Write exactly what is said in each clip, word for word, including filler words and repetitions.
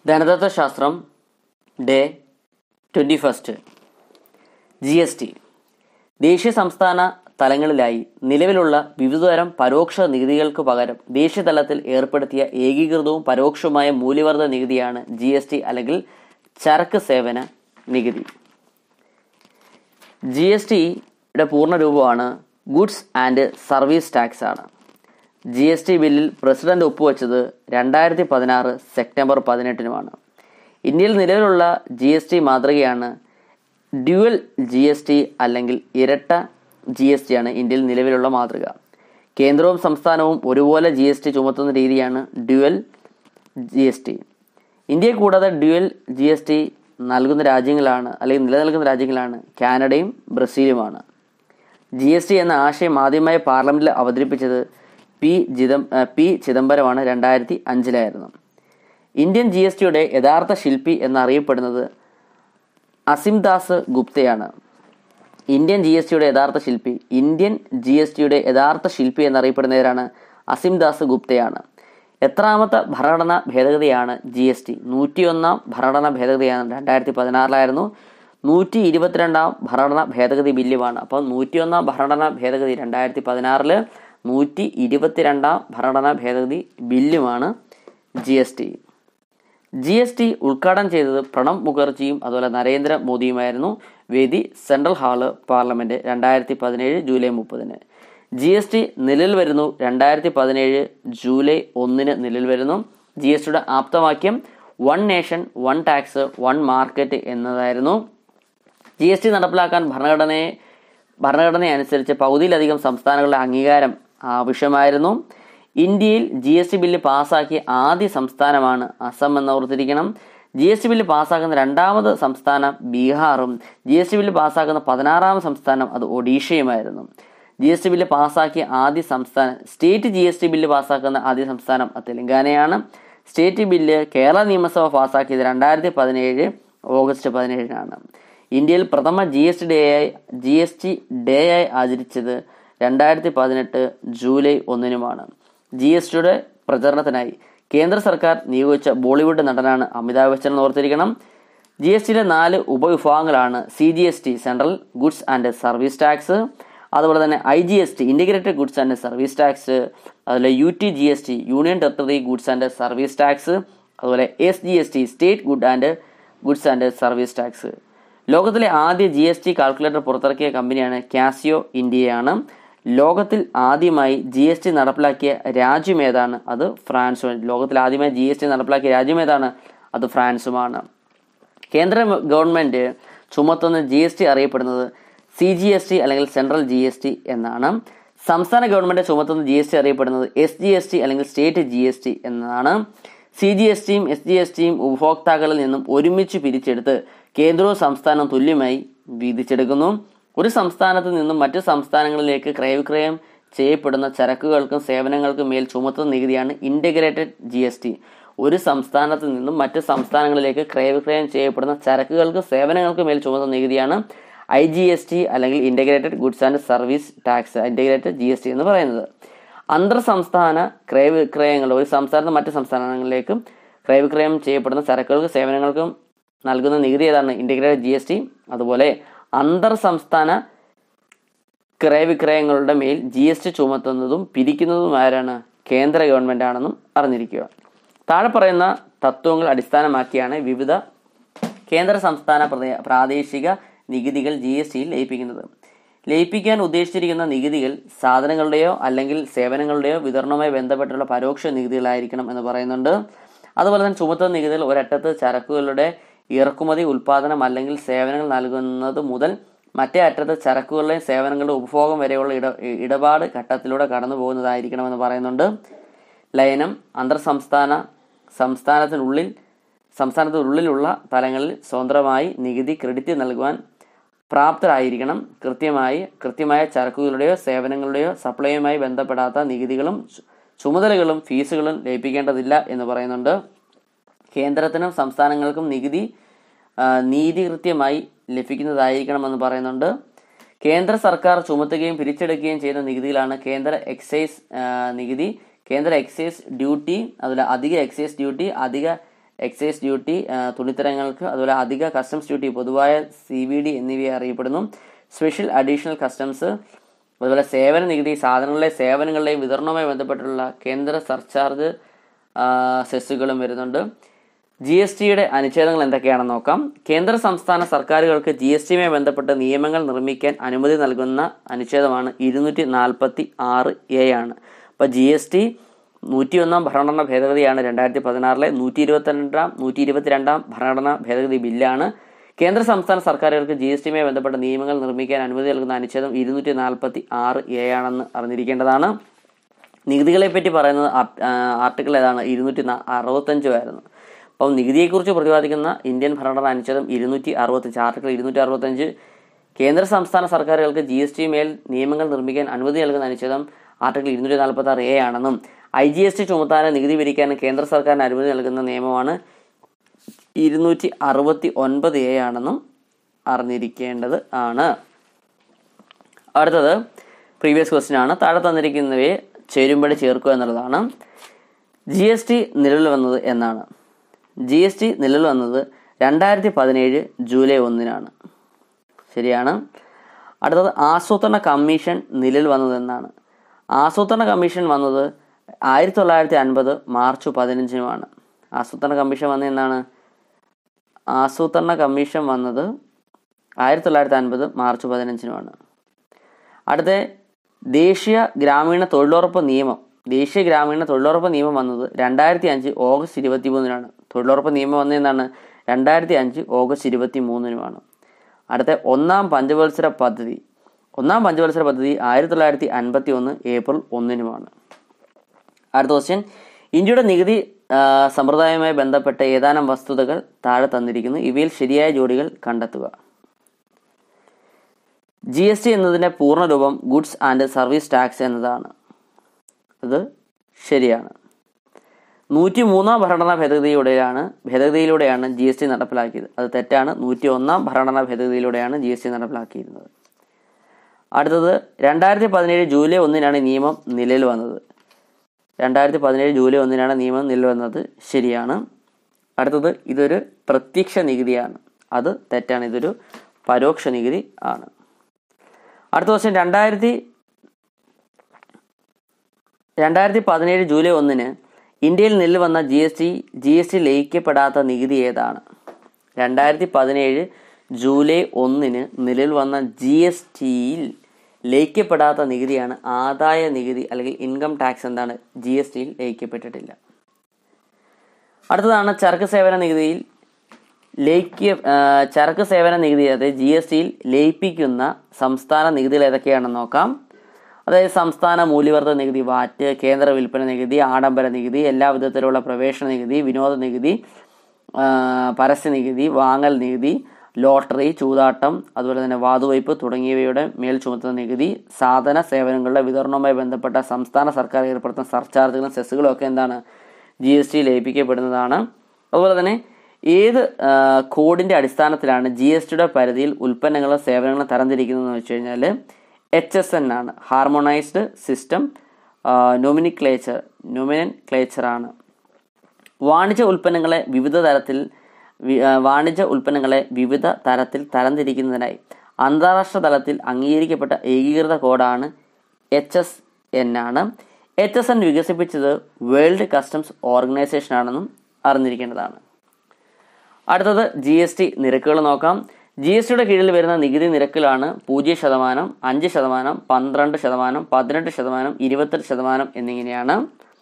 ധനതത്വശാസ്ത്രം day twenty first. G S T ദേശീയ സംസ്ഥാന തലങ്ങളിലായി നിലവിലുള്ള വിവിധതരം പരോക്ഷ നികുതികൾക്ക് പകരം ദേശീയ തലത്തിൽ ഏർപ്പെടുത്തിയ ഏകീകൃതവും പരോക്ഷവുമായ മൂല്യവർദ്ധിത നികുതിയാണ് ജി എസ് ടി അല്ലെങ്കിൽ ചരക്ക് സേവന നികുതി. ജി എസ് ടിയുടെ പൂർണ്ണരൂപമാണ് ഗുഡ്സ് ആൻഡ് സർവീസ് ടാക്സ് ആണ്. ജി എസ് ടി ബില്ലിൽ പ്രസിഡന്റ് ഒപ്പുവെച്ചത് രണ്ടായിരത്തി പതിനാറ് സെപ്റ്റംബർ പതിനെട്ടിനുമാണ്. ഇന്ത്യയിൽ നിലവിലുള്ള ജി എസ് ടി മാതൃകയാണ് ഡ്യുവൽ ജി എസ് ടി അല്ലെങ്കിൽ ഇരട്ട ജി എസ് ടി ആണ് ഇന്ത്യയിൽ നിലവിലുള്ള മാതൃക. കേന്ദ്രവും സംസ്ഥാനവും ഒരുപോലെ ജി എസ് ടി ചുമത്തുന്ന രീതിയാണ് ഡ്യുവൽ ജി എസ് ടി. ഇന്ത്യയെ കൂടാതെ ഡ്യുവൽ ജി എസ് ടി നൽകുന്ന രാജ്യങ്ങളാണ് അല്ലെങ്കിൽ നിലനിൽക്കുന്ന രാജ്യങ്ങളാണ് കാനഡയും ബ്രസീലുമാണ്. ജി എസ് ടി എന്ന ആശയം ആദ്യമായി പാർലമെന്റിൽ അവതരിപ്പിച്ചത് പി ചിദം പി ചിദംബരമാണ് രണ്ടായിരത്തി അഞ്ചിലായിരുന്നു. ഇന്ത്യൻ ജി എസ് ടിയുടെ യഥാർത്ഥ ശില്പി എന്നറിയപ്പെടുന്നത് അസിംദാസ് ഗുപ്തയാണ്. ഇന്ത്യൻ ജി എസ് ടിയുടെ യഥാർത്ഥ ശില്പി ഇന്ത്യൻ ജി എസ് ടിയുടെ യഥാർത്ഥ ശില്പി എന്നറിയപ്പെടുന്നവരാണ് അസിംദാസ് ഗുപ്തയാണ്. എത്രാമത്തെ ഭരണഘടനാ ഭേദഗതിയാണ് ജി എസ് ടി? നൂറ്റിയൊന്നാം ഭരണഘടനാ ഭേദഗതിയാണ്, രണ്ടായിരത്തി പതിനാറിലായിരുന്നു. നൂറ്റി ഇരുപത്തിരണ്ടാം ഭരണഘടനാ ഭേദഗതി ബില്ലുമാണ്. അപ്പോൾ നൂറ്റിയൊന്നാം ഭരണഘടനാ ഭേദഗതി രണ്ടായിരത്തി പതിനാറില് നൂറ്റി ഇരുപത്തിരണ്ടാം ഭരണഘടനാ ഭേദഗതി ബില്ലുമാണ് G S T. G S T ഉദ്ഘാടനം ചെയ്തത് പ്രണബ് മുഖർജിയും അതുപോലെ നരേന്ദ്ര മോദിയുമായിരുന്നു. വേദി സെൻട്രൽ ഹാള്, പാർലമെന്റ്, രണ്ടായിരത്തി പതിനേഴ് ജൂലൈ മുപ്പതിന്. ജി എസ് ടി നിലവിൽ വരുന്നു രണ്ടായിരത്തി പതിനേഴ് ജൂലൈ ഒന്നിന് നിലവിൽ വരുന്നു. ജി എസ് ടിയുടെ ആപ്തവാക്യം one nation one tax one market എന്നതായിരുന്നു. ജി എസ് ടി നടപ്പിലാക്കാൻ ഭരണഘടനയെ ഭരണഘടനയെ അനുസരിച്ച് പകുതിയിലധികം സംസ്ഥാനങ്ങളുടെ അംഗീകാരം ആവശ്യമായിരുന്നു. ഇന്ത്യയിൽ ജി എസ് ടി ബില്ല് പാസ്സാക്കിയ ആദ്യ സംസ്ഥാനമാണ് അസം എന്ന് ഓർത്തിരിക്കണം. ജി എസ് ടി ബില്ല് പാസ്സാക്കുന്ന രണ്ടാമത് സംസ്ഥാനം ബീഹാറും ജി എസ് ടി ബില്ല് പാസ്സാക്കുന്ന പതിനാറാമത് സംസ്ഥാനം അത് ഒഡീഷയുമായിരുന്നു. ജി എസ് ടി ബില്ല് പാസ്സാക്കിയ ആദ്യ സംസ്ഥാനം state G S T bill പാസ്സാക്കുന്ന ആദ്യ സംസ്ഥാനം തെലങ്കാനയാണ്. സ്റ്റേറ്റ് ബില്ല് കേരള നിയമസഭ പാസ്സാക്കിയത് രണ്ടായിരത്തി പതിനേഴ് ഓഗസ്റ്റ് പതിനേഴിനാണ്. ഇന്ത്യയിൽ പ്രഥമ ജി എസ് ടി ഡേ ആയി ജി എസ് ടി ഡേ ആയി ആചരിച്ചത് രണ്ടായിരത്തി പതിനെട്ട് ജൂലൈ ഒന്നിനുമാണ്. ജി എസ് ടിയുടെ പ്രചരണത്തിനായി കേന്ദ്ര സർക്കാർ നിയോഗിച്ച ബോളിവുഡ് നടനാണ് അമിതാഭ് ബച്ചൻ എന്ന് ഓർത്തിരിക്കണം. ജി എസ് ടിയിലെ നാല് ഉപവിഭാഗങ്ങളാണ് C G S T central goods and service tax, അതുപോലെ തന്നെ I G S T integrated goods and service tax, അതുപോലെ U T G S T union territory goods and service tax, അതുപോലെ S G S T state good and goods and service tax. ലോകത്തിലെ ആദ്യ G S T calculator പുറത്തിറക്കിയ കമ്പനിയാണ് Casio ഇന്ത്യയാണ്. ലോകത്തിൽ ആദ്യമായി G S T നടപ്പിലാക്കിയ രാജ്യം ഏതാണ്? അത് ഫ്രാൻസും. ലോകത്തിൽ ആദ്യമായി ജി എസ് ടി നടപ്പിലാക്കിയ രാജ്യം ഏതാണ്? അത് ഫ്രാൻസുമാണ്. കേന്ദ്ര ഗവൺമെന്റ് ചുമത്തുന്ന ജി എസ് ടി അറിയപ്പെടുന്നത് സി ജി എസ് ടി അല്ലെങ്കിൽ സെൻട്രൽ ജി എസ് ടി എന്നാണ്. സംസ്ഥാന ഗവൺമെന്റ് ചുമത്തുന്ന ജി എസ് ടി അറിയപ്പെടുന്നത് എസ് ജി എസ് ടി അല്ലെങ്കിൽ സ്റ്റേറ്റ് ജി എസ് ടി എന്നതാണ്. സി ജി എസ് ടിയും എസ് ജി എസ് ടിയും ഉപഭോക്താക്കളിൽ നിന്നും ഒരുമിച്ച് പിരിച്ചെടുത്ത് കേന്ദ്രവും സംസ്ഥാനവും തുല്യമായി വീതിച്ചെടുക്കുന്നു. ഒരു സംസ്ഥാനത്ത് നിന്നും മറ്റ് സംസ്ഥാനങ്ങളിലേക്ക് ക്രയവിക്രയം ചെയ്യപ്പെടുന്ന ചരക്കുകൾക്കും സേവനങ്ങൾക്കും മേൽ ചുമത്തുന്ന നികുതിയാണ് ഇന്റഗ്രേറ്റഡ് ജി എസ് ടി. ഒരു സംസ്ഥാനത്ത് നിന്നും മറ്റ് സംസ്ഥാനങ്ങളിലേക്ക് ക്രയവിക്രയം ചെയ്യപ്പെടുന്ന ചരക്കുകൾക്കും സേവനങ്ങൾക്കും മേൽ ചുമത്തുന്ന നികുതിയാണ് ഐ ജി എസ് ടി അല്ലെങ്കിൽ integrated goods and service tax, integrated G S T എന്ന് പറയുന്നത്. അന്തർ സംസ്ഥാന ക്രയവിക്രയങ്ങൾ ഒരു സംസ്ഥാനത്ത് മറ്റ് സംസ്ഥാനങ്ങളിലേക്കും ക്രയവിക്രയം ചെയ്യപ്പെടുന്ന ചരക്കുകൾക്കും സേവനങ്ങൾക്കും നൽകുന്ന നികുതി ഏതാണ്? Integrated G S T. അതുപോലെ അന്തർ സംസ്ഥാന ക്രയവിക്രയങ്ങളുടെ മേൽ ജി എസ് ടി ചുമത്തുന്നതും പിരിക്കുന്നതും ആരാണ്? കേന്ദ്ര ഗവൺമെന്റ് ആണെന്നും അറിഞ്ഞിരിക്കുക. താഴെ പറയുന്ന തത്വങ്ങൾ അടിസ്ഥാനമാക്കിയാണ് വിവിധ കേന്ദ്ര സംസ്ഥാന പ്രാദേശിക നികുതികൾ ജി എസ് ടിയിൽ ലയിപ്പിക്കുന്നത്. ലയിപ്പിക്കാൻ ഉദ്ദേശിച്ചിരിക്കുന്ന നികുതികൾ സാധനങ്ങളുടെയോ അല്ലെങ്കിൽ സേവനങ്ങളുടെയോ വിതരണവുമായി ബന്ധപ്പെട്ടുള്ള പരോക്ഷ നികുതികളായിരിക്കണം എന്ന് പറയുന്നുണ്ട്. അതുപോലെ തന്നെ ചുമത്തുന്ന നികുതികൾ ഒരറ്റത്ത് ചരക്കുകളുടെ ഇറക്കുമതി, ഉൽപാദനം അല്ലെങ്കിൽ സേവനങ്ങൾ നൽകുന്നത് മുതൽ മറ്റേ അറ്റത്ത് ചരക്കുകളുടെയും സേവനങ്ങളുടെ ഉപഭോഗം വരെയുള്ള ഇട ഇടപാട് ഘട്ടത്തിലൂടെ കടന്നു പോകുന്നതായിരിക്കണമെന്ന് പറയുന്നുണ്ട്. ലയനം അന്തർ സംസ്ഥാന സംസ്ഥാനത്തിനുള്ളിൽ സംസ്ഥാനത്തിനുള്ളിലുള്ള തലങ്ങളിൽ സ്വതന്ത്രമായി നികുതി ക്രെഡിറ്റ് നൽകുവാൻ പ്രാപ്തരായിരിക്കണം. കൃത്യമായി കൃത്യമായ ചരക്കുകളുടെയോ സേവനങ്ങളുടെയോ സപ്ലൈയുമായി ബന്ധപ്പെടാത്ത നികുതികളും ചുമതലകളും ഫീസുകളും ലയിപ്പിക്കേണ്ടതില്ല എന്ന് പറയുന്നുണ്ട്. കേന്ദ്രത്തിനും സംസ്ഥാനങ്ങൾക്കും നികുതി നീതികൃത്യമായി ലഭിക്കുന്നതായിരിക്കണമെന്ന് പറയുന്നുണ്ട്. കേന്ദ്ര സർക്കാർ ചുമത്തുകയും പിരിച്ചെടുക്കുകയും ചെയ്യുന്ന നികുതികളാണ് കേന്ദ്ര എക്സൈസ് നികുതി, കേന്ദ്ര എക്സൈസ് ഡ്യൂട്ടി, അതുപോലെ അധിക എക്സൈസ് ഡ്യൂട്ടി, അധിക എക്സൈസ് ഡ്യൂട്ടി, തുണിത്തരങ്ങൾക്ക്, അതുപോലെ അധിക കസ്റ്റംസ് ഡ്യൂട്ടി, പൊതുവായ സി വി ഡി എന്നിവയെ അറിയപ്പെടുന്നു. സ്പെഷ്യൽ അഡീഷണൽ കസ്റ്റംസ്, അതുപോലെ സേവന നികുതി, സാധനങ്ങളുടെയും സേവനങ്ങളുടെയും വിതരണവുമായി ബന്ധപ്പെട്ടുള്ള കേന്ദ്ര സർചാർജ് സെസ്സുകളും വരുന്നുണ്ട്. ജി എസ് ടിയുടെ അനുച്ഛേദങ്ങൾ എന്തൊക്കെയാണെന്ന് നോക്കാം. കേന്ദ്ര സംസ്ഥാന സർക്കാരുകൾക്ക് ജി എസ് ടിയുമായി ബന്ധപ്പെട്ട് നിയമങ്ങൾ നിർമ്മിക്കാൻ അനുമതി നൽകുന്ന അനുച്ഛേദമാണ് ഇരുന്നൂറ്റി നാൽപ്പത്തി ആറ് എ ആണ്. അപ്പോൾ ജി എസ് ടി നൂറ്റി ഒന്നാം ഭരണഘടനാ ഭേദഗതിയാണ് രണ്ടായിരത്തി പതിനാറിലെ നൂറ്റി ഇരുപത്തിരണ്ടാം നൂറ്റി ഇരുപത്തിരണ്ടാം ഭരണഘടനാ ഭേദഗതി ബില്ലാണ്. കേന്ദ്ര സംസ്ഥാന സർക്കാരുകൾക്ക് ജി എസ് ടിയുമായി ബന്ധപ്പെട്ട നിയമങ്ങൾ നിർമ്മിക്കാൻ അനുമതി നൽകുന്ന അനുച്ഛേദം ഇരുന്നൂറ്റി നാൽപ്പത്തി ആറ് എ ആണെന്ന് അറിഞ്ഞിരിക്കേണ്ടതാണ്. നികുതികളെ പറ്റി പറയുന്നത് ആർട്ടിക്കിൾ ഏതാണ്? ഇരുന്നൂറ്റി അറുപത്തഞ്ചുമായിരുന്നു. അപ്പം നികുതിയെക്കുറിച്ച് പ്രതിപാദിക്കുന്ന ഇന്ത്യൻ ഭരണഘടന അനുച്ഛേദം ഇരുന്നൂറ്റി അറുപത്തഞ്ച് ആർട്ടിക്കിൾ ഇരുന്നൂറ്റി അറുപത്തഞ്ച് കേന്ദ്ര സംസ്ഥാന സർക്കാരുകൾക്ക് ജി എസ് ടി മേൽ നിയമങ്ങൾ നിർമ്മിക്കാൻ അനുമതി നൽകുന്ന അനുച്ഛേദം ആർട്ടിക്കിൾ ഇരുന്നൂറ്റി നാൽപ്പത്തി ആറ് എ ആണെന്നും ഐ ജി എസ് ടി ചുമത്താനും നികുതി പിരിക്കാനും കേന്ദ്ര സർക്കാരിന് അനുമതി നൽകുന്ന നിയമമാണ് ഇരുന്നൂറ്റി അറുപത്തി ഒൻപത് എ ആണെന്നും അറിഞ്ഞിരിക്കേണ്ടത് ആണ്. അടുത്തത് പ്രീവിയസ് ക്വസ്റ്റ്യൻ ആണ്. താഴെ തന്നിരിക്കുന്നവയെ ചേരുംപടി ചേർക്കുക എന്നുള്ളതാണ്. ജി എസ് ടി നിലവിൽ വന്നത് എന്നാണ്? ജി എസ് ടി നിലവിൽ വന്നത് രണ്ടായിരത്തി പതിനേഴ് ജൂലൈ ഒന്നിനാണ്. ശരിയാണ്. അടുത്തത് ആസൂത്രണ കമ്മീഷൻ നിലവിൽ വന്നത് എന്നാണ്? ആസൂത്രണ കമ്മീഷൻ വന്നത് ആയിരത്തി തൊള്ളായിരത്തി അൻപത് മാർച്ച് പതിനഞ്ചിനുമാണ്. ആസൂത്രണ കമ്മീഷൻ വന്നത് എന്നാണ്? ആസൂത്രണ കമ്മീഷൻ വന്നത് ആയിരത്തി തൊള്ളായിരത്തി അൻപത് മാർച്ച് പതിനഞ്ചിനുമാണ്. അടുത്ത ദേശീയ ഗ്രാമീണ തൊഴിലുറപ്പ് നിയമം ദേശീയ ഗ്രാമീണ തൊഴിലുറപ്പ് നിയമം വന്നത് രണ്ടായിരത്തി അഞ്ച് ഓഗസ്റ്റ് ഇരുപത്തി മൂന്നിനാണ്. തൊഴിലുറപ്പ് നിയമം വന്നതെന്നാണ്? രണ്ടായിരത്തി അഞ്ച് ഓഗസ്റ്റ് ഇരുപത്തി മൂന്നിനുമാണ്. അടുത്ത ഒന്നാം പഞ്ചവത്സര പദ്ധതി ഒന്നാം പഞ്ചവത്സര പദ്ധതി ആയിരത്തി തൊള്ളായിരത്തി അൻപത്തി ഒന്ന് ഏപ്രിൽ ഒന്നിനുമാണ്. അടുത്ത ക്വസ്റ്റ്യൻ, ഇന്ത്യയുടെ നികുതി സമ്പ്രദായവുമായി ബന്ധപ്പെട്ട ഏതാനും വസ്തുതകൾ താഴെ തന്നിരിക്കുന്നു. ഇവയിൽ ശരിയായ ജോഡികൾ കണ്ടെത്തുക. ജി എസ് ടി എന്നതിൻ്റെ പൂർണ്ണരൂപം ഗുഡ്സ് ആൻഡ് സർവീസ് ടാക്സ് എന്നതാണ്. അത് ശരിയാണ്. നൂറ്റി മൂന്നാം ഭരണഘടനാ ഭേദഗതിയിലൂടെയാണ് ഭേദഗതിയിലൂടെയാണ് ജി എസ് ടി നടപ്പിലാക്കിയത്. അത് തെറ്റാണ്. നൂറ്റി ഒന്നാം ഭരണഘടനാ ഭേദഗതിയിലൂടെയാണ് ജി എസ് ടി നടപ്പിലാക്കിയിരുന്നത്. അടുത്തത് രണ്ടായിരത്തി പതിനേഴ് ജൂലൈ ഒന്നിനാണ് നിയമം നിലവിൽ വന്നത്. രണ്ടായിരത്തി പതിനേഴ് ജൂലൈ ഒന്നിനാണ് നിയമം നിലവിൽ വന്നത്. ശരിയാണ്. അടുത്തത് ഇതൊരു പ്രത്യക്ഷ നികുതിയാണ്. അത് തെറ്റാണ്. ഇതൊരു പരോക്ഷ നികുതി ആണ്. അടുത്ത വർഷം രണ്ടായിരത്തി രണ്ടായിരത്തി പതിനേഴ് ജൂലൈ ഒന്നിന് ഇന്ത്യയിൽ നിലവിൽ വന്ന G S T G S T ലയിക്കപ്പെടാത്ത നികുതി ഏതാണ്? രണ്ടായിരത്തി പതിനേഴ് ജൂലൈ ഒന്നിന് നിലവിൽ വന്ന ജി എസ് ടിയിൽ ലയിക്കപ്പെടാത്ത നികുതിയാണ് ആദായ നികുതി അല്ലെങ്കിൽ ഇൻകം ടാക്സ്. എന്താണ്? ജി എസ് ടിയിൽ ലയിക്കപ്പെട്ടിട്ടില്ല. അടുത്തതാണ് ചരക്ക് സേവന നികുതിയിൽ ലയിക്ക ചരക്ക് സേവന നികുതി അതായത് ജി എസ് ടിയിൽ ലയിപ്പിക്കുന്ന സംസ്ഥാന നികുതികൾ ഏതൊക്കെയാണെന്ന് നോക്കാം. അതായത് സംസ്ഥാന മൂല്യവർദ്ധിത നികുതി വാറ്റ്, കേന്ദ്ര വിൽപ്പന നികുതി, ആഡംബര നികുതി, എല്ലാ വിധത്തിലുള്ള പ്രവേശന നികുതി, വിനോദ നികുതി, പരസ്യ നികുതി, വാങ്ങൽ നികുതി, ലോട്ടറി, ചൂതാട്ടം, അതുപോലെ തന്നെ വാതുവയ്പ് തുടങ്ങിയവയുടെ മേൽ ചുമത്തുന്ന നികുതി, സാധന സേവനങ്ങളുടെ വിതരണവുമായി ബന്ധപ്പെട്ട സംസ്ഥാന സർക്കാർ ഏർപ്പെടുത്തുന്ന സർചാർജുകളും സെസ്സുകളും ഒക്കെ എന്താണ്? ജി എസ് ടി ലയിപ്പിക്കപ്പെടുന്നതാണ്. അതുപോലെ തന്നെ ഏത് കോഡിൻ്റെ അടിസ്ഥാനത്തിലാണ് ജി എസ് ടിയുടെ പരിധിയിൽ ഉൽപ്പന്നങ്ങളും സേവനങ്ങളും തരംതിരിക്കുന്നതെന്ന് വെച്ച് കഴിഞ്ഞാൽ എച്ച് എസ് എൻ ആണ്. ഹാർമോണൈസ്ഡ് സിസ്റ്റം നോമിനിക്ലേച്ചർ നോമിനൻക്ലേച്ചറാണ്. വാണിജ്യ ഉൽപ്പന്നങ്ങളെ വിവിധ തരത്തിൽ വാണിജ്യ ഉൽപ്പന്നങ്ങളെ വിവിധ തരത്തിൽ തരംതിരിക്കുന്നതിനായി അന്താരാഷ്ട്ര തലത്തിൽ അംഗീകരിക്കപ്പെട്ട ഏകീകൃത കോഡാണ് എച്ച് എസ് എൻ ആണ്. എച്ച് എസ് എൻ വികസിപ്പിച്ചത് വേൾഡ് കസ്റ്റംസ് ഓർഗനൈസേഷൻ ആണെന്നും അറിഞ്ഞിരിക്കേണ്ടതാണ്. അടുത്തത് ജി എസ് ടി നിരക്കുകൾ നോക്കാം. ജി എസ് ടിയുടെ കീഴിൽ വരുന്ന നികുതി നിരക്കിലാണ് പൂജ്യം ശതമാനം, അഞ്ച് ശതമാനം, പന്ത്രണ്ട് ശതമാനം, പതിനെട്ട് ശതമാനം, ഇരുപത്തെട്ട് ശതമാനം എന്നിങ്ങനെയാണ്.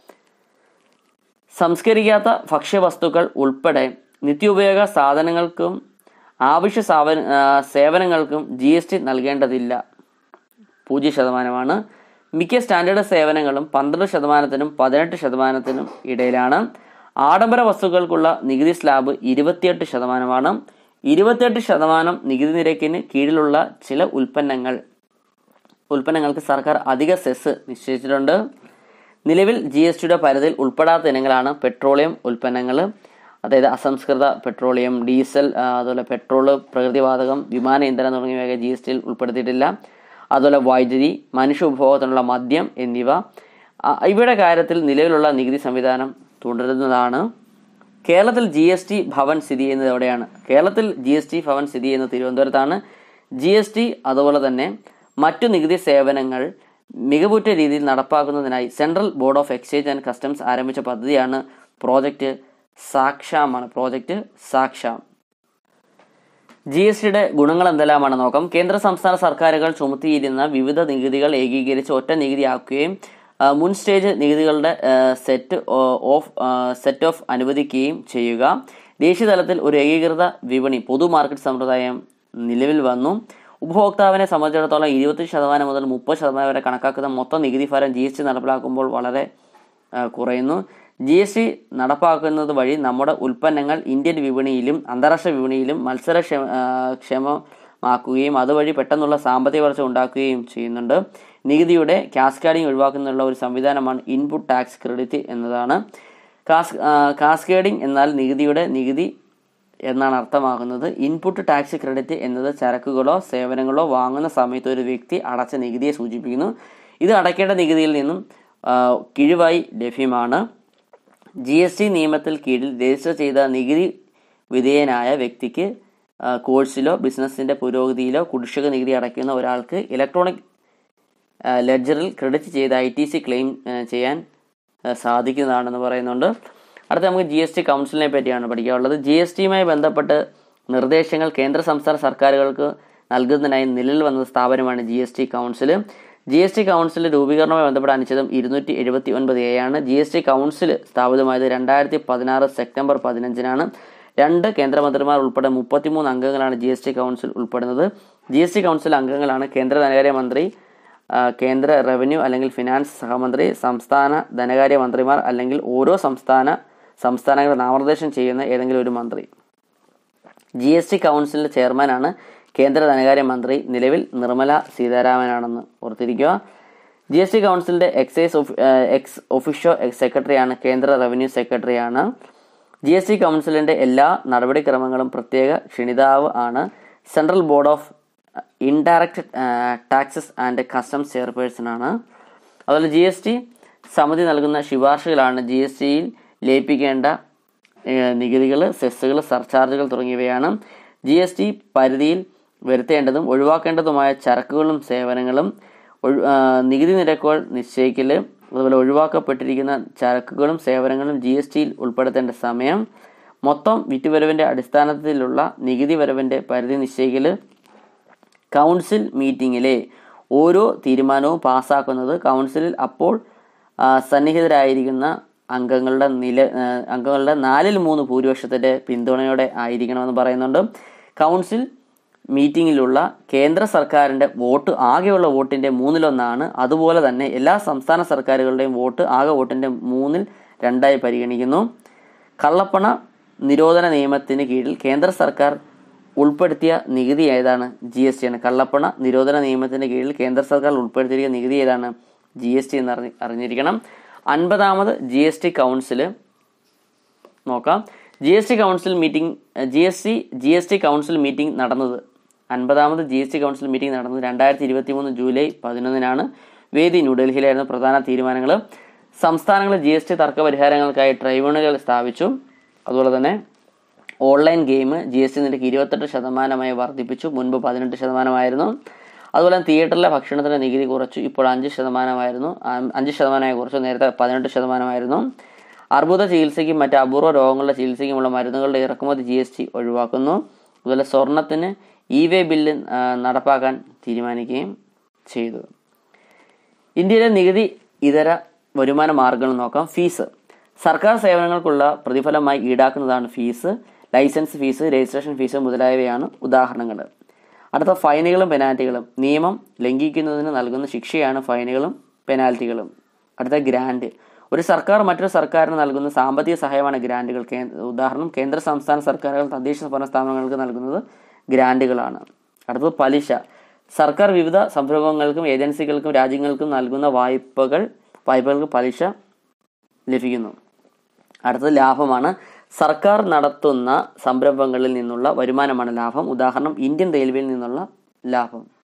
സംസ്കരിക്കാത്ത ഭക്ഷ്യവസ്തുക്കൾ ഉൾപ്പെടെ നിത്യോപയോഗ സാധനങ്ങൾക്കും ആവശ്യ സാവന സേവനങ്ങൾക്കും ജി എസ് ടി നൽകേണ്ടതില്ല. പൂജ്യം ശതമാനമാണ്. മിക്ക സ്റ്റാൻഡേർഡ് സേവനങ്ങളും പന്ത്രണ്ട് ശതമാനത്തിനും പതിനെട്ട് ശതമാനത്തിനും ഇടയിലാണ്. ആഡംബര വസ്തുക്കൾക്കുള്ള നികുതി സ്ലാബ് ഇരുപത്തിയെട്ട് ശതമാനമാണ്. ഇരുപത്തിയെട്ട് ശതമാനം നികുതി നിരക്കിന് കീഴിലുള്ള ചില ഉൽപ്പന്നങ്ങൾ ഉൽപ്പന്നങ്ങൾക്ക് സർക്കാർ അധിക സെസ് നിശ്ചയിച്ചിട്ടുണ്ട്. നിലവിൽ ജി എസ് ടിയുടെ പരിധിയിൽ ഉൾപ്പെടാത്ത ഇനങ്ങളാണ് പെട്രോളിയം ഉൽപ്പന്നങ്ങൾ, അതായത് അസംസ്കൃത പെട്രോളിയം, ഡീസൽ, അതുപോലെ പെട്രോള്, പ്രകൃതിവാതകം, വിമാന ഇന്ധനം തുടങ്ങിയവയൊക്കെ ജി എസ് ടിയിൽ ഉൾപ്പെടുത്തിയിട്ടില്ല. അതുപോലെ വൈദ്യുതി, മനുഷ്യ ഉപഭോഗത്തിനുള്ള മദ്യം എന്നിവ ഇവയുടെ കാര്യത്തിൽ നിലവിലുള്ള നികുതി സംവിധാനം തുടരുന്നതാണ്. കേരളത്തിൽ ജി എസ് ടി ഭവൻ സ്ഥിതി ചെയ്യുന്നത് എവിടെയാണ്? കേരളത്തിൽ ജി എസ് ടി ഭവൻ സ്ഥിതി ചെയ്യുന്നത് തിരുവനന്തപുരത്താണ്. ജി എസ് ടി അതുപോലെ തന്നെ മറ്റു നികുതി സേവനങ്ങൾ മികവുറ്റ രീതിയിൽ നടപ്പാക്കുന്നതിനായി central board of exchange and customs ആരംഭിച്ച പദ്ധതിയാണ് പ്രോജക്റ്റ് സാക്ഷാമാണ്. പ്രോജക്റ്റ് സാക്ഷാം. ജി എസ് ടിയുടെ ഗുണങ്ങൾ എന്തെല്ലാമാണ് നോക്കാം. കേന്ദ്ര സംസ്ഥാന സർക്കാരുകൾ ചുമത്തിയിരുന്ന വിവിധ നികുതികൾ ഏകീകരിച്ച് ഒറ്റ നികുതിയാക്കുകയും മുൻ സ്റ്റേജ് നികുതികളുടെ സെറ്റ് ഓഫ് സെറ്റ് ഓഫ് അനുവദിക്കുകയും ചെയ്യുക. ദേശീയ തലത്തിൽ ഒരു ഏകീകൃത വിപണി പൊതു മാർക്കറ്റ് സമ്പ്രദായം നിലവിൽ വന്നു. ഉപഭോക്താവിനെ സംബന്ധിച്ചിടത്തോളം ഇരുപത്തി ശതമാനം മുതൽ മുപ്പത് ശതമാനം വരെ കണക്കാക്കുന്ന മൊത്തം നികുതി ഭാരം ജി എസ് ടി നടപ്പിലാക്കുമ്പോൾ വളരെ കുറയുന്നു. ജി എസ് ടി നടപ്പാക്കുന്നത് വഴി നമ്മുടെ ഉൽപ്പന്നങ്ങൾ ഇന്ത്യൻ വിപണിയിലും അന്താരാഷ്ട്ര വിപണിയിലും മത്സര ക്ഷമമാക്കുകയും അതുവഴി പെട്ടെന്നുള്ള സാമ്പത്തിക വളർച്ച ഉണ്ടാക്കുകയും ചെയ്യുന്നുണ്ട്. നികുതിയുടെ കാസ്കേഡിംഗ് ഒഴിവാക്കുന്നതിനുള്ള ഒരു സംവിധാനമാണ് ഇൻപുട്ട് ടാക്സ് ക്രെഡിറ്റ് എന്നതാണ്. കാസ് കാസ്കേഡിംഗ് എന്നാൽ നികുതിയുടെ നികുതി എന്നാണ് അർത്ഥമാക്കുന്നത്. ഇൻപുട്ട് ടാക്സ് ക്രെഡിറ്റ് എന്നത് ചരക്കുകളോ സേവനങ്ങളോ വാങ്ങുന്ന സമയത്ത് ഒരു വ്യക്തി അടച്ച നികുതിയെ സൂചിപ്പിക്കുന്നു. ഇത് അടയ്ക്കേണ്ട നികുതിയിൽ നിന്നും കിഴിവായി ലഭ്യമാണ്. ജി എസ് ടി നിയമത്തിൽ കീഴിൽ രജിസ്റ്റർ ചെയ്ത നികുതി വിധേയനായ വ്യക്തിക്ക് കോഴ്സിലോ ബിസിനസിന്റെ പുരോഗതിയിലോ കുടിശ്ശിക നികുതി അടയ്ക്കുന്ന ഒരാൾക്ക് ഇലക്ട്രോണിക് ലെഡ്ജറിൽ ക്രെഡിറ്റ് ചെയ്ത് ഐ ടി സി ക്ലെയിം ചെയ്യാൻ സാധിക്കുന്നതാണെന്ന് പറയുന്നുണ്ട്. അടുത്ത നമുക്ക് ജി എസ് ടി കൗൺസിലിനെ പറ്റിയാണ് പഠിക്കാനുള്ളത്. ജി എസ് ടിയുമായി ബന്ധപ്പെട്ട് നിർദ്ദേശങ്ങൾ കേന്ദ്ര സംസ്ഥാന സർക്കാരുകൾക്ക് നൽകുന്നതിനായി നിലവിൽ വന്ന സ്ഥാപനമാണ് G S T council. G S T council രൂപീകരണവുമായി ബന്ധപ്പെട്ട അനുച്ഛേദം ഇരുന്നൂറ്റി എഴുപത്തി ഒൻപത് എ ആണ്. ജി എസ് ടി കൗൺസിൽ സ്ഥാപിതമായത് രണ്ടായിരത്തി പതിനാറ് സെപ്റ്റംബർ പതിനഞ്ചിനാണ്. രണ്ട് കേന്ദ്രമന്ത്രിമാർ ഉൾപ്പെടെ മുപ്പത്തിമൂന്ന് അംഗങ്ങളാണ് ജി എസ് ടി കൗൺസിൽ ഉൾപ്പെടുന്നത്. ജി എസ് ടി കൗൺസിൽ അംഗങ്ങളാണ് കേന്ദ്ര ധനകാര്യ മന്ത്രി, കേന്ദ്ര റവന്യൂ അല്ലെങ്കിൽ ഫിനാൻസ് സഹമന്ത്രി, സംസ്ഥാന ധനകാര്യ മന്ത്രിമാർ അല്ലെങ്കിൽ ഓരോ സംസ്ഥാന സംസ്ഥാനങ്ങൾ നാമനിർദ്ദേശം ചെയ്യുന്ന ഏതെങ്കിലും ഒരു മന്ത്രി. ജി എസ് ടി കൗൺസിലിന്റെ ചെയർമാനാണ് കേന്ദ്ര ധനകാര്യ മന്ത്രി. നിലവിൽ നിർമ്മല സീതാരാമനാണെന്ന് ഓർത്തിരിക്കുക. ജി എസ് ടി കൗൺസിലിന്റെ എക്സൈസ് എക്സ് ഒഫീഷ്യോ സെക്രട്ടറിയാണ് കേന്ദ്ര റവന്യൂ സെക്രട്ടറിയാണ്. ജി എസ് ടി കൗൺസിലിന്റെ എല്ലാ നടപടിക്രമങ്ങളും പ്രത്യേക ക്ഷണിതാവ് ആണ്. Central board of indirect taxes and customs chairperson ആണ്. അതുപോലെ ജി എസ് ടി സമിതി നൽകുന്ന ശുപാർശകളാണ് ജി എസ് ടിയിൽ ലയിപ്പിക്കേണ്ട നികുതികൾ, സെസ്സുകൾ, സർചാർജുകൾ തുടങ്ങിയവയാണ്. ജി എസ് ടി പരിധിയിൽ വരുത്തേണ്ടതും ഒഴിവാക്കേണ്ടതുമായ ചരക്കുകളും സേവനങ്ങളും നികുതി നിരക്കുകൾ നിശ്ചയിക്കൽ, അതുപോലെ ഒഴിവാക്കപ്പെട്ടിരിക്കുന്ന ചരക്കുകളും സേവനങ്ങളും ജി എസ് ടിയിൽ ഉൾപ്പെടുത്തേണ്ട സമയം, മൊത്തം വിറ്റുവരവിൻ്റെ അടിസ്ഥാനത്തിലുള്ള നികുതി വരവിൻ്റെ പരിധി നിശ്ചയിക്കൽ, കൗൺസിൽ മീറ്റിങ്ങിലെ ഓരോ തീരുമാനവും പാസ്സാക്കുന്നത് കൗൺസിലിൽ അപ്പോൾ സന്നിഹിതരായിരിക്കുന്ന അംഗങ്ങളുടെ നില അംഗങ്ങളുടെ നാലിൽ മൂന്ന് ഭൂരിപക്ഷത്തിൻ്റെ പിന്തുണയോടെ ആയിരിക്കണമെന്ന് പറയുന്നുണ്ട്. കൗൺസിൽ മീറ്റിങ്ങിലുള്ള കേന്ദ്ര സർക്കാരിൻ്റെ വോട്ട് ആകെയുള്ള വോട്ടിൻ്റെ മൂന്നിലൊന്നാണ്. അതുപോലെ തന്നെ എല്ലാ സംസ്ഥാന സർക്കാരുകളുടെയും വോട്ട് ആകെ വോട്ടിൻ്റെ മൂന്നിൽ രണ്ടായി പരിഗണിക്കുന്നു. കള്ളപ്പണ നിരോധന നിയമത്തിന് കീഴിൽ കേന്ദ്ര സർക്കാർ ഉൾപ്പെടുത്തിയ നികുതി ഏതാണ്? ജി എസ് ടി ആണ്. കള്ളപ്പണ നിരോധന നിയമത്തിന് കീഴിൽ കേന്ദ്ര സർക്കാർ ഉൾപ്പെടുത്തിയ നികുതി ഏതാണ്? ജി എസ് ടി എന്ന് അറിഞ്ഞ് അറിഞ്ഞിരിക്കണം. അൻപതാമത് ജി എസ് ടി കൗൺസിൽ നോക്കാം. G S T council meeting G S T G S T council meeting നടന്നത് അൻപതാമത് G S T council meeting നടന്നത് രണ്ടായിരത്തി ഇരുപത്തി മൂന്ന് ജൂലൈ പതിനൊന്നിനാണ്. വേദി ന്യൂഡൽഹിയിലായിരുന്നു. പ്രധാന തീരുമാനങ്ങൾ: സംസ്ഥാനങ്ങൾ ജി എസ് ടി തർക്ക പരിഹാരങ്ങൾക്കായി ട്രൈബ്യൂണലുകൾ സ്ഥാപിച്ചു. അതുപോലെ തന്നെ online game G S T നിരക്ക് ഇരുപത്തെട്ട് ശതമാനമായി വർദ്ധിപ്പിച്ചു. മുൻപ് പതിനെട്ട് ശതമാനമായിരുന്നു. അതുപോലെ തിയേറ്ററിലെ ഭക്ഷണത്തിന് നികുതി കുറച്ചു. ഇപ്പോൾ അഞ്ച് ശതമാനമായിരുന്നു അഞ്ച് ശതമാനമായി കുറച്ചു. നേരത്തെ പതിനെട്ട് ശതമാനമായിരുന്നു. അർബുദ ചികിത്സയ്ക്കും മറ്റ് അപൂർവ രോഗങ്ങളുടെ ചികിത്സയ്ക്കുമുള്ള മരുന്നുകളുടെ ഇറക്കുമതി ജി എസ് ടി ഒഴിവാക്കുന്നു. അതുപോലെ സ്വർണത്തിന് ഇ വേ ബില്ല് നടപ്പാക്കാൻ തീരുമാനിക്കുകയും ചെയ്തു. ഇന്ത്യയിലെ നികുതി ഇതര വരുമാന മാർഗങ്ങൾ നോക്കാം. ഫീസ് സർക്കാർ സേവനങ്ങൾക്കുള്ള പ്രതിഫലമായി ഈടാക്കുന്നതാണ് fees. Licence fees, registration fees മുതലായവയാണ് ഉദാഹരണങ്ങൾ. അടുത്ത ഫൈനുകളും പെനാൽറ്റികളും. നിയമം ലംഘിക്കുന്നതിന് നൽകുന്ന ശിക്ഷയാണ് ഫൈനുകളും പെനാൽറ്റികളും. അടുത്ത ഗ്രാന്റ്. ഒരു സർക്കാർ മറ്റൊരു സർക്കാരിന് നൽകുന്ന സാമ്പത്തിക സഹായമാണ് ഗ്രാന്റുകൾ. ഉദാഹരണം കേന്ദ്ര സംസ്ഥാന സർക്കാരുകൾ തദ്ദേശ സ്വയംഭരണ സ്ഥാപനങ്ങൾക്ക് നൽകുന്നത് ഗ്രാന്റുകളാണ്. അടുത്തത് പലിശ. സർക്കാർ വിവിധ സംരംഭങ്ങൾക്കും ഏജൻസികൾക്കും രാജ്യങ്ങൾക്കും നൽകുന്ന വായ്പകൾ വായ്പകൾക്ക് പലിശ ലഭിക്കുന്നു. അടുത്തത് ലാഭമാണ്. സർക്കാർ നടത്തുന്ന സംരംഭങ്ങളിൽ നിന്നുള്ള വരുമാനമാണ് ലാഭം. ഉദാഹരണം ഇന്ത്യൻ റെയിൽവേയിൽ നിന്നുള്ള ലാഭം.